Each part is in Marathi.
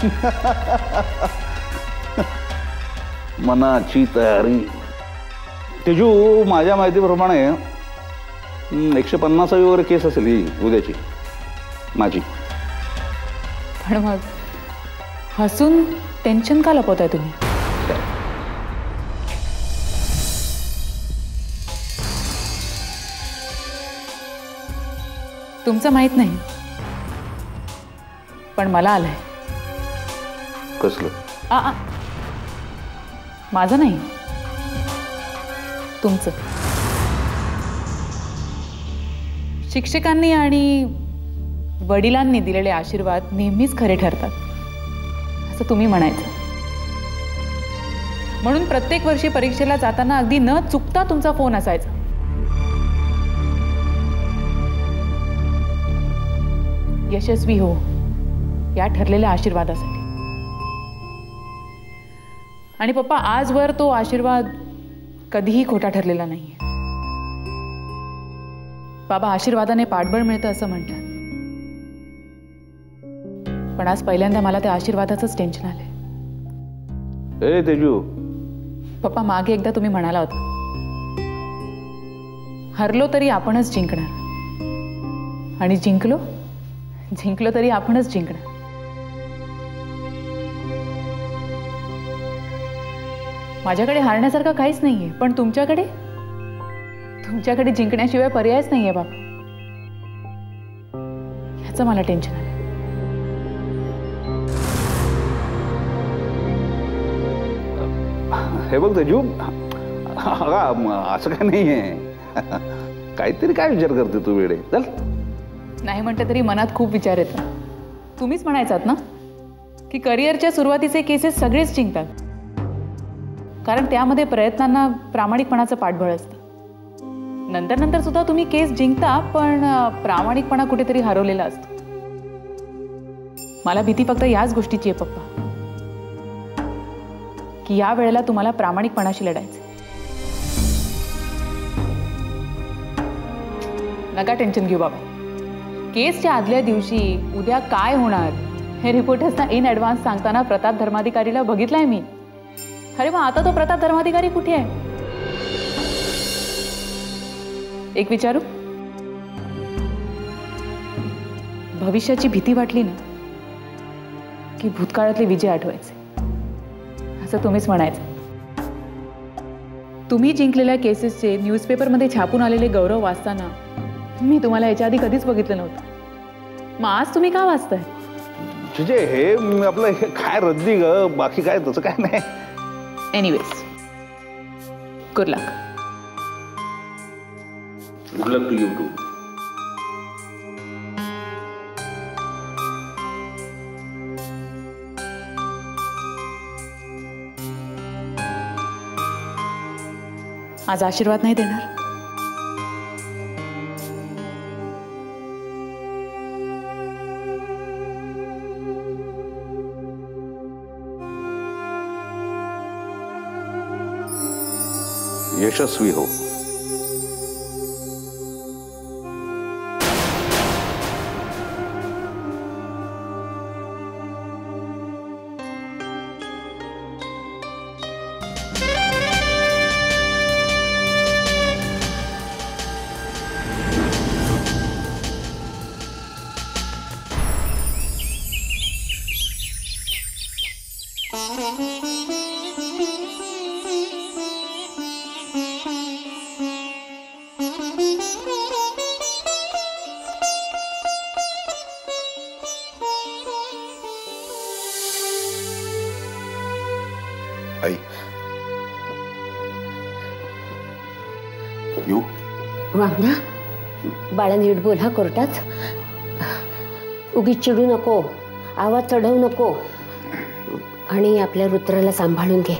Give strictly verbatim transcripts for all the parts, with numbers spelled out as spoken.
मनाची तयारी तेजू, माझ्या माहितीप्रमाणे एकशे पन्नासावी वगैरे केस असेल ही उद्याची माझी. पण मग हसून टेन्शन का लपवताय तुम्ही? तुमचं माहित नाही, पण मला आलंय. कसलं? आ आ माझं नाही, तुमचं. शिक्षकांनी आणि वडिलांनी दिलेले आशीर्वाद नेहमीच खरे ठरतात असं तुम्ही म्हणायचं. म्हणून प्रत्येक वर्षी परीक्षेला जाताना अगदी न चुकता तुमचा फोन असायचा. यशस्वी हो या ठरलेल्या आशीर्वादासाठी. आणि पप्पा, आजवर तो आशीर्वाद कधीही खोटा ठरलेला नाहीये. बाबा, आशीर्वादाने पाठबळ मिळतं असं म्हणतात, पण आज पहिल्यांदा मला त्या आशीर्वादाचंच टेन्शन आलंय. ए तेजू. पप्पा, मागे एकदा तुम्ही म्हणाला होता, हरलो तरी आपणच जिंकणार, आणि जिंकलो जिंकलो तरी आपणच जिंकणार. माझ्याकडे हारण्यासारखं काहीच नाहीये, पण तुमच्याकडे तुमच्याकडे जिंकण्याशिवाय पर्यायच नाहीये बाबा. ह्याचं मला टेन्शन आलं. हे बघ तेजू, असं काय नाहीये. काहीतरी काय विचार करते तू वेडे? चल. नाही म्हटलं तरी मनात खूप विचार येतात. तुम्हीच म्हणायचात ना की करिअरच्या सुरुवातीचे केसेस सगळेच जिंकतात, कारण त्यामध्ये प्रयत्नांना प्रामाणिकपणाचं पाठबळ असतं. नंतर नंतर सुद्धा तुम्ही केस जिंकता, पण प्रामाणिकपणा कुठेतरी हरवलेला असतो. मला भीती फक्त याच गोष्टीची आहे पप्पा, की या वेळेला तुम्हाला प्रामाणिकपणाशी लढायचं. नका टेन्शन घेऊ बाबा. केसच्या आदल्या दिवशी उद्या काय होणार हे रिपोर्टर्सना इन ॲडव्हान्स सांगताना प्रताप धर्माधिकारीला बघितलाय मी. अरे मग आता तो प्रताप धर्माधिकारी कुठे आहे? एक विचारू? भविष्याची भीती वाटली ना की भूतकाळातले विजय आठवायचे असं तुम्हीच म्हणायचं. तुम्ही जिंकलेल्या केसेसचे न्यूजपेपरमध्ये छापून आलेले गौरव वाचताना मी तुम्हाला याच्या आधी कधीच बघितलं नव्हतं. मग आज तुम्ही का वाचताय? तुझे हे आपलं हे काय रद्दी ग, बाकी काय तसं काय नाही. Anyways, good luck. Good luck to you too. आज आशीर्वाद नाही देणार? यशस्वी हो. आई येऊ? वामना, बाळा नीट बोल हा कोर्टात. उगीच चिडू नको, आवाज चढवू नको, आणि आपल्या रुद्राला सांभाळून घे.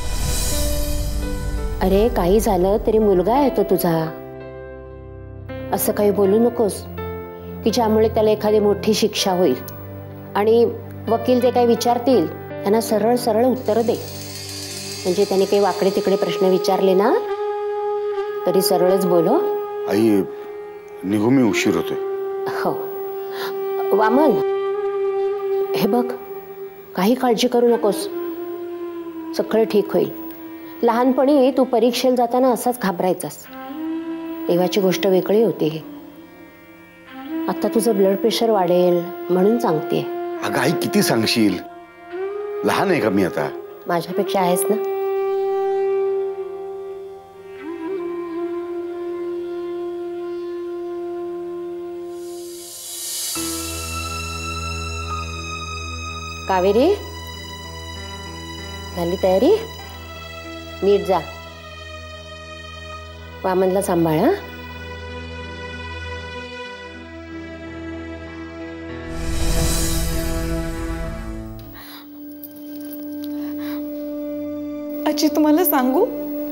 अरे काही झालं तरी मुलगा आहे तो तुझा. असं काही बोलू नकोस की ज्यामुळे त्याला एखादी मोठी शिक्षा होईल. आणि वकील ते काही विचारतील त्यांना सरळ सरळ उत्तर दे. म्हणजे त्याने काही वाकडे तिकडे प्रश्न विचारले ना तरी सरळच बोलो. आई निघू, मी उशीर होतोय. हो वामन, हे बघ काही काळजी करू नकोस, सगळं ठीक होईल. लहानपणी तू परीक्षेला जाताना असाच घाबरायचास, तेव्हाची गोष्ट वेगळी होती. ही आता तुझं ब्लड प्रेशर वाढेल म्हणून सांगते. अगं आई किती सांगशील, लहान आहे का मी आता? माझ्यापेक्षा आहेस ना. कावेरी, झाली तयारी? नीट जा, वामनला सांभाळ. हं? आजी, तुम्हाला सांगू,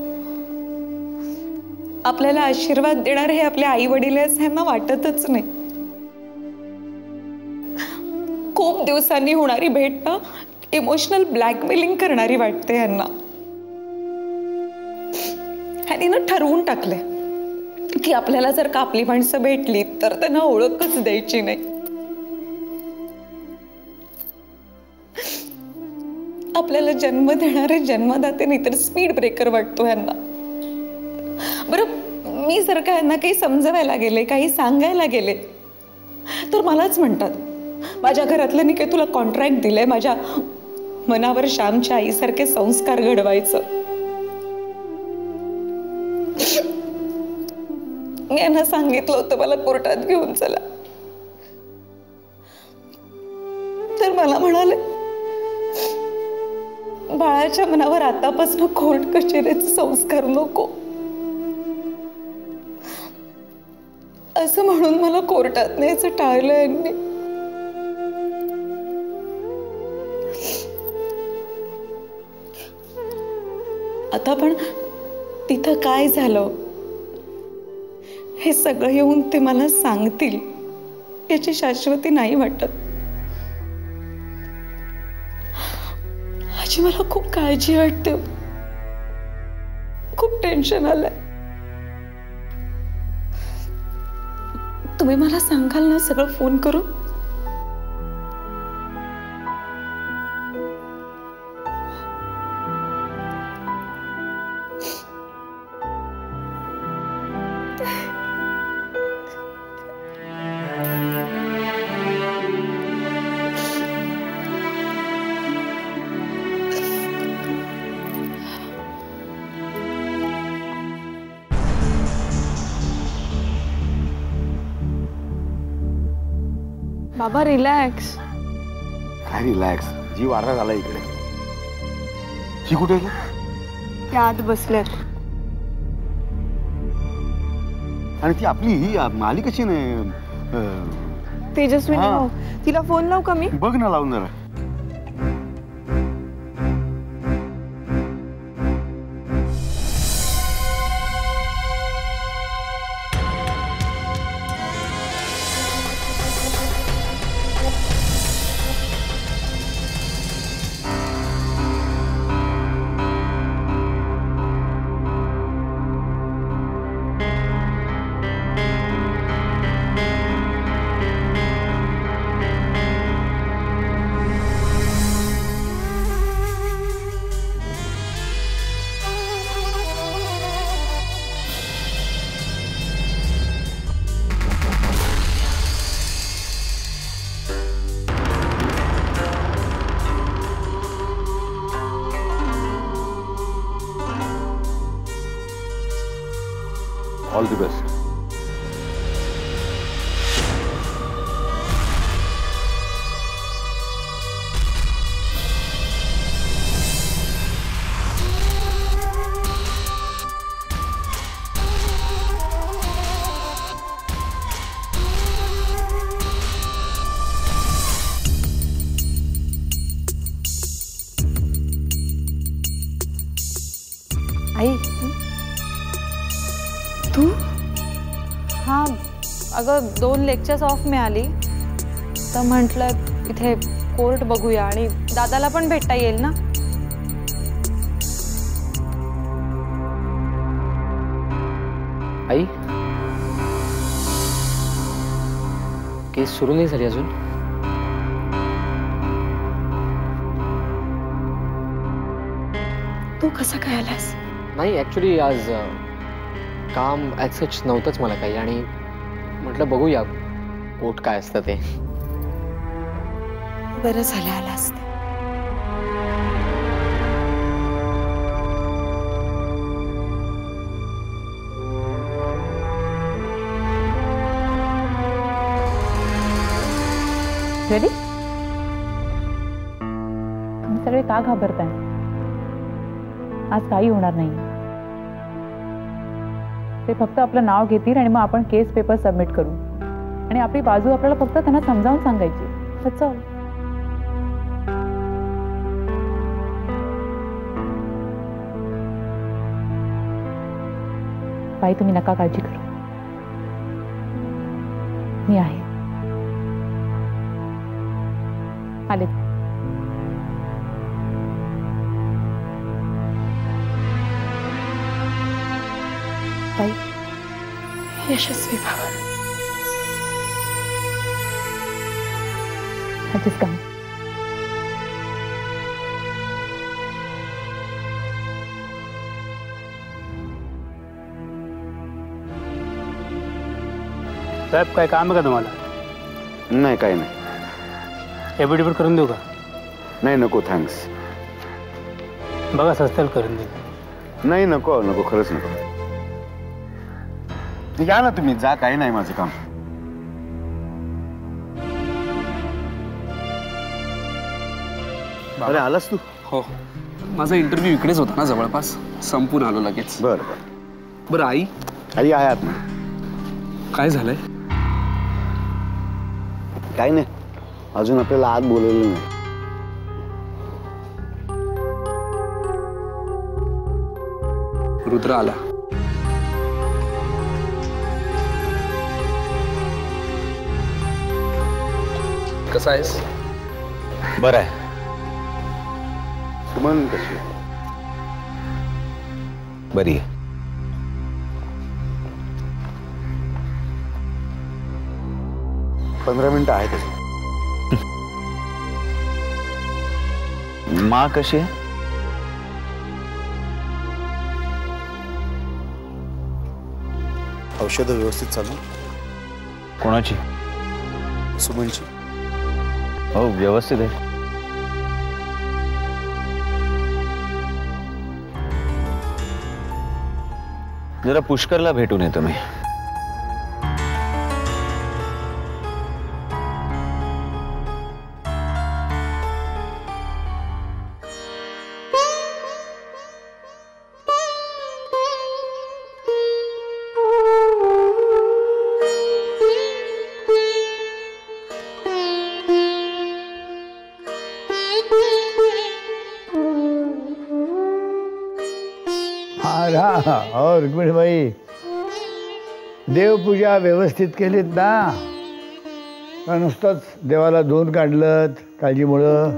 आपल्याला आशीर्वाद देणार हे आपले आई वडील असं ह्यांना वाटतच नाही. खूप दिवसांनी होणारी भेट ना इमोशनल ब्लॅकमेलिंग करणारी वाटते ह्यांना. ह्यांनी ना ठरवून टाकले की आपल्याला जर का आपली माणसं भेटली तर त्यांना ओळखच द्यायची नाही. आपल्याला जन्म देणारे जन्मदाते नाही तर स्पीड ब्रेकर वाटतो ह्यांना. बरं, मी जर का ह्यांना काही समजवायला गेले, काही सांगायला गेले तर मलाच म्हणतात, माझ्या घरातल्यांनी काही तुला कॉन्ट्रॅक्ट दिलंय माझ्या मनावर श्यामच्या आईसारखे संस्कार घडवायचं. मी यांना सांगितलं होतं मला कोर्टात घेऊन चला, तर मला म्हणाले बाळाच्या मनावर आतापासून कोर्ट कचेरीचे संस्कार नको, असं म्हणून मला कोर्टात न्यायचं टाळलं यांनी. आता पण तिथं काय झालं हे सगळं येऊन ते मला सांगतील याची शाश्वती नाही वाटत. आजी, मला खूप काळजी वाटते, खूप टेन्शन आलंय. तुम्ही मला सांगाल ना सगळं फोन करून? बाबा रिलॅक्स. काय रिलॅक्स, जीव अर्धा झाला इकडे. ही कुठे आहे? त्या आत बसल्यात. आणि ती आपली ही माली कशी नाही? तेजस्विनी, हा. हो. तिला फोन लावू का मी? बघ ना, लावून जरा. All the best. आई, तू? हां, अगं दोन लेक्चर्स ऑफ मिळाली तर म्हटलं इथे कोर्ट बघूया आणि दादाला पण भेटता येईल ना. आई, केस सुरू नाही झाली अजून? तू कसा काय आलास? नाही ॲक्च्युली आज अ, काम ॲज सच नव्हतंच मला काही आणि म्हटलं बघूया कोर्ट काय असतं ते. बरं झालं आलास ते. रेडी? तुम्ही सगळे का घाबरताय? आज काही होणार नाही. ते फक्त आपलं नाव घेतील आणि मग आपण केस पेपर सबमिट करू आणि आपली बाजू आपल्याला फक्त त्यांना समजावून सांगायची. That's all. बाई तुम्ही नका काळजी करू, मी आहे. आले. बाई यशस्वी भावा. ह्याचीच काम. साहेब काय काम आहे का तुम्हाला? नाही काही नाही. एफिडेविट करून देऊ का? नाही नको थँक्स. बघा सस्त्याला करून देऊ. नाही नको नको खरंच नको. या ना तुम्ही जा, काही नाही माझं काम. अरे आलास तू? हो, माझा इंटरव्ह्यू इकडेच होता ना जवळपास, संपून आलो लगेच. बरं बरं. बरं आई आई आहे आत ना. काय झालंय? काही नाही, अजून आपल्याला आत बोलवलं नाही. रुद्र आला. कसा आहेस? बरं आहे. सुमन कशी? बरी आहे. पंधरा मिनिटं आहेत. माँ कशी आहे? औषधं व्यवस्थित चालू? कोणाची? सुमनची. हो व्यवस्थित आहे. जरा पुष्करला भेटून येतो मी. हा हो रुक्मिणीबाई, देवपूजा व्यवस्थित केलीत ना? का नुसतंच देवाला धुवून काढलं काळजीमुळं?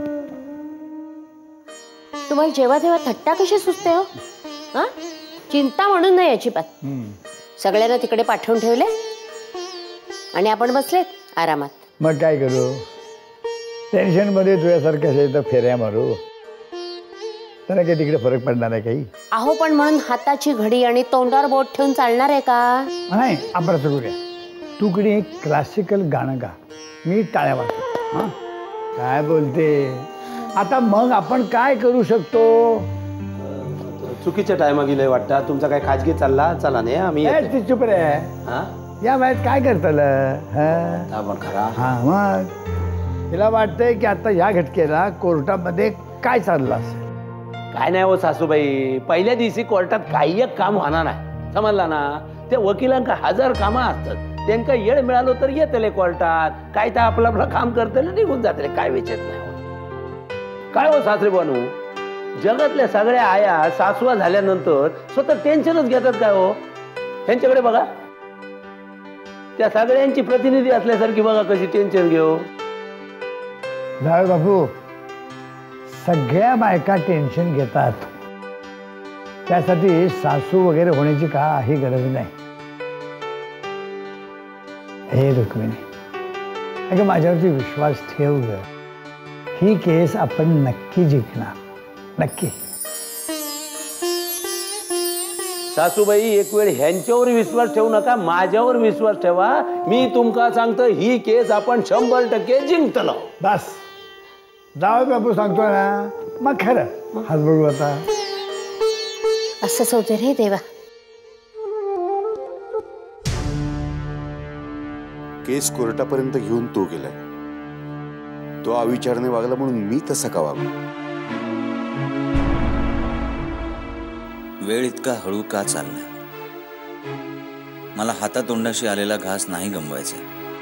तुम्हाला जेव्हा तेव्हा थट्टा कशी सुचते हो? हा, चिंता म्हणून नाही अजिबात. सगळ्यांना तिकडे पाठवून ठेवले आणि आपण बसलेत आरामात. मग काय करू? टेन्शन मध्ये तुझ्यासारख्या असेल तर फेऱ्या मारू. त्याला काही तिकडे फरक पडणार आहे काही? अहो पण म्हणून हाताची घडी आणि तोंडावर बोट ठेवून चालणार आहे का? नाही, आपण असं करूया. तू कडे एक क्लासिकल गाणं गा, मी टाळ्या वाजतो. हा काय बोलते? आता मग आपण काय करू शकतो? चुकीच्या टायमा गेलंय वाटतं. तुमचा काय खाजगी चालला? चला नाही आम्ही चुप रे. या वयात काय करताल? खरा. हा मग तिला वाटतंय की आता या घटकेला कोर्टामध्ये काय चाललं असेल. काय नाही हो सासूबाई, पहिल्या दिवशी कोर्टात काही एक काम होणार नाही, समजला ना? त्या वकिलांका हजार कामं असतात, त्यांना येळ मिळालो तर येतले कोर्टात, काय तर आपलं आपलं काम करतले निघून जातले, काय विचारत नाही. काय हो सासरे बनू, जगातल्या सगळ्या आया सासवा झाल्यानंतर स्वतः टेन्शनच घेतात काय हो? ह्यांच्याकडे बघा, त्या सगळ्यांची प्रतिनिधी असल्यासारखी बघा कशी टेन्शन घेऊ. जावे बापू, सगळ्या बायका टेन्शन घेतात, त्यासाठी सासू वगैरे होण्याची काही गरज नाही. हे रुक्मिणी, अगं माझ्यावरती विश्वास ठेव ग. ही केस आपण नक्की जिंकणार, नक्की. सासूबाई एक वेळ ह्यांच्यावर विश्वास ठेवू नका, माझ्यावर विश्वास ठेवा. मी तुमका सांगतो ही केस आपण शंभर टक्के जिंकतलो. बस जाऊ बापू सांगतो ना, मग खरं हात बघू आता. असंच होते रे देवा. केस कोर्टापर्यंत घेऊन तो गेलाय. तो अविचाराने वागला म्हणून मी तसा का वागू? वेळ इतका हळू का चाललाय? मला हातातोंडाशी आलेला घास नाही गमवायचा.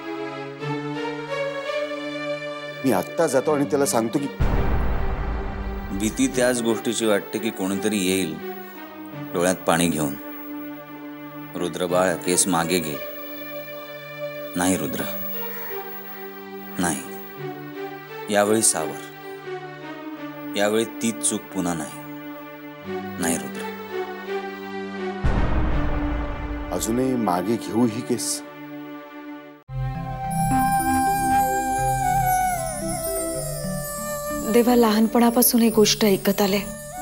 मी आत्ता जातो आणि त्याला सांगतो की भीती त्याच गोष्टीची वाटते की कोणीतरी येईल डोळ्यात पाणी घेऊन. रुद्रबाळ केस मागे घे. नाही रुद्र, नाही. यावेळी सावर. यावेळी तीच चूक पुन्हा नाही. नाही रुद्र. अजूनही मागे घेऊ ही केस? देवा, लहानपणापासून एक गोष्ट ऐकत आले,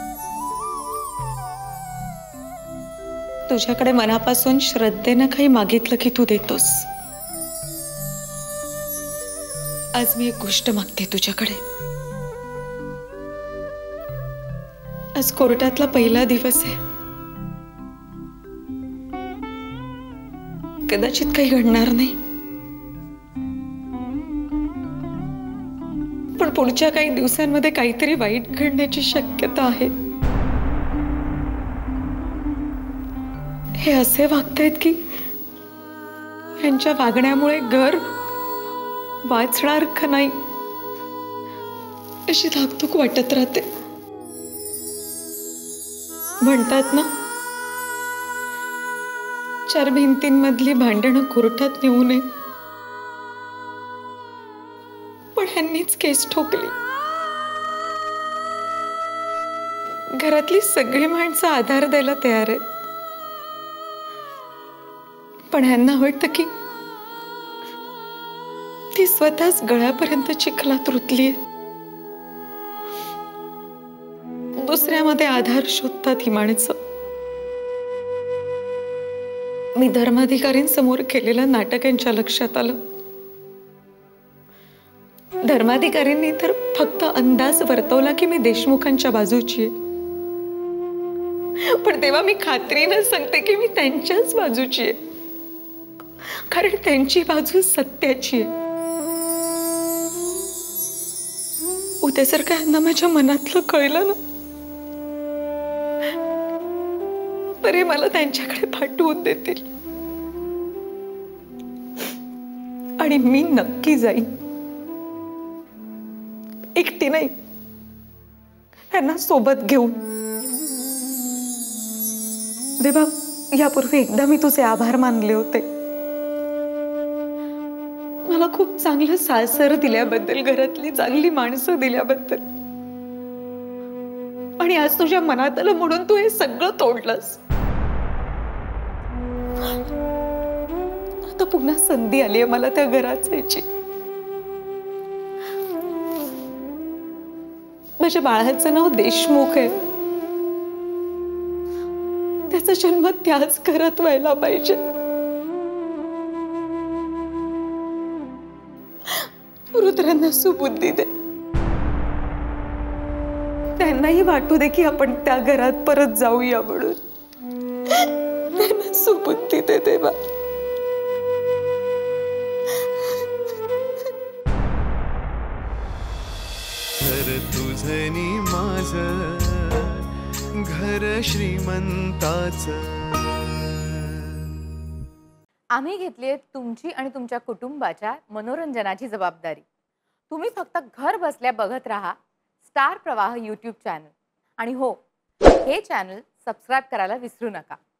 तुझ्याकडे मनापासून श्रद्धेनं काही मागितलं की तू देतोस. आज मी एक गोष्ट मागते तुझ्याकडे. आज कोर्टातला पहिला दिवस आहे. कदाचित काही घडणार नाही, पण पुढच्या काही दिवसांमध्ये काहीतरी वाईट घडण्याची शक्यता आहे. हे असे वागतायत की यांच्या वागण्यामुळे घर वाचणार का नाही अशी धाकधूक वाटत राहते. म्हणतात ना, चार भिंतींमधली भांडणं कोर्टात नेऊ नये, पण ह्यांनीच केस ठोकली. घरातली सगळी माणसं आधार द्यायला तयार आहेत, पण ह्यांना वाटतं की ती स्वतःच गळ्यापर्यंत चिखलात रुतली. दुसऱ्यामध्ये आधार शोधतात ही माणसं. मी धर्माधिकारींसमोर केलेलं नाटक यांच्या लक्षात आलं. धर्माधिकारींनी तर फक्त अंदाज वर्तवला की मी देशमुखांच्या बाजूची आहे, पण तेव्हा मी खात्रीनं सांगते की मी त्यांच्याच बाजूची आहे, कारण त्यांची बाजू सत्याची आहे. उद्या जर का यांना माझ्या मनातलं कळलं ना, तरी मला त्यांच्याकडे पाठवून देतील आणि मी नक्की जाईन. एकटी नाही, त्यांना सोबत घेऊन. देवा, यापूर्वी एकदा मी तुझे आभार मानले होते. मला खूप चांगलं सासर दिल्याबद्दल, घरातली चांगली माणसं दिल्याबद्दल. आणि आज तुझ्या मनात आलं म्हणून तू हे सगळं तोडलंस. आता पुन्हा संधी आली आहे मला त्या घरात जायची. माझ्या बाळाचं नाव देशमुख आहे. त्याचा जन्म त्याच घरात व्हायला पाहिजे. रुद्रांना सुबुद्धी दे. त्यांनाही वाटू दे की आपण त्या घरात परत जाऊया म्हणून. त्यांना सुबुद्धी दे देवा. घर तुझनी माझं घर श्रीमंताचं. आम्ही घेतली तुमची आणि तुमच्या कुटुंबाच्या मनोरंजनाची जबाबदारी. तुम्ही फक्त घर बसल्या बघत राहा स्टार प्रवाह यूट्यूब चॅनल. आणि हो, हे चॅनल सबस्क्राईब करायला विसरू नका.